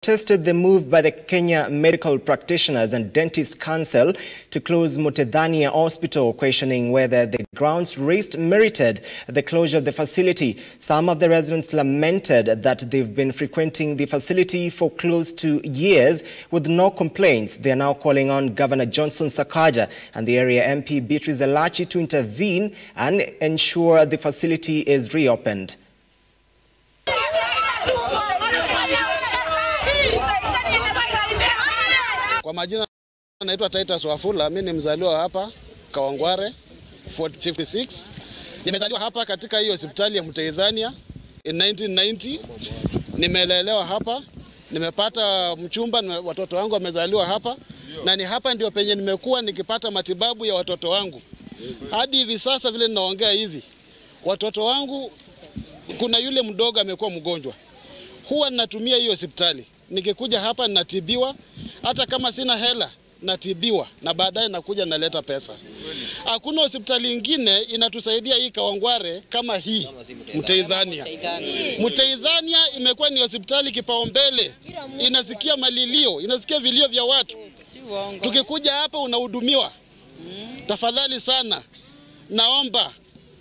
protested the move by the Kenya Medical Practitioners and Dentists Council to close Muthetania Hospital, questioning whether the grounds raised merited the closure of the facility. Some of the residents lamented that they've been frequenting the facility for close to years with no complaints. They are now calling on Governor Johnson Sakaja and the area MP Beatrice Elachi to intervene and ensure the facility is reopened. Kwa majina naitwa Titus Wafula, mimi ni mzaliwa hapa Kawangware 56. Nimezaliwa hapa katika hiyo hospitali ya Muthetania in 1990. Nimelelewa hapa, nimepata mchumba, watoto wangu wamezaliwa hapa na ni hapa ndio penye nimekuwa nikipata matibabu ya watoto wangu. Hadi hivi sasa vile ninaongea hivi, watoto wangu kuna yule mdogo amekuwa mgonjwa. Huwa ninatumia hiyo hospitali. Nikikuja hapa ninatibiwa, hata kama sina hela natibiwa na baadaye nakuja naleta pesa. Hakuna hospitali nyingine inatusaidia hii Kawangware kama hii Muthetania. Muthetania imekuwa ni hospitali kipaumbele. Inasikia malilio, inasikia vilio vya watu. Tukikuja hapa unahudumiwa. Tafadhali sana naomba,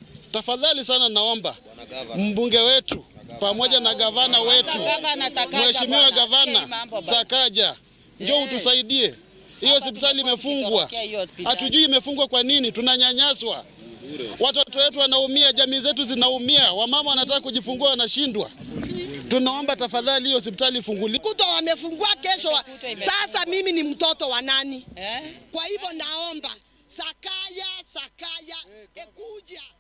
mbunge wetu pamoja na gavana wetu, Mheshimiwa Gavana Sakaja, njoo utusaidie. Hiyo hospitali imefungwa. Hatujui imefungwa kwa nini, tunanyanyaswa. Watoto wetu wanaumia, jamii zetu zinaumia, wamama wanataka kujifungua wanashindwa. Tunaomba tafadhali hiyo hospitali ifunguliwe. Kuto wamefungua kesho. Sasa mimi ni mtoto wa nani? Kwa hivyo naomba Sakaja ekuja.